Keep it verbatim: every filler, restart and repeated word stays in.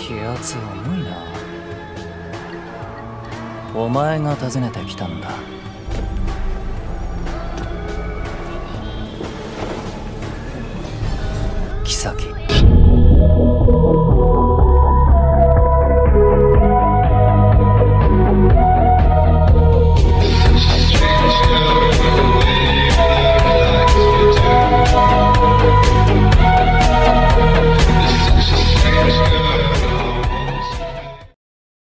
気圧重いな。お前が訪ねてきたんだ。